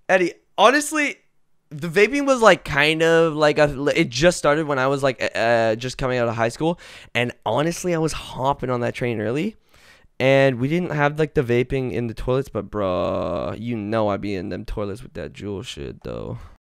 Eddie, honestly, the vaping was like kind of like it just started when I was like just coming out of high school, and honestly, I was hopping on that train early, and we didn't have like the vaping in the toilets, but bruh, you know I be in them toilets with that jewel shit though.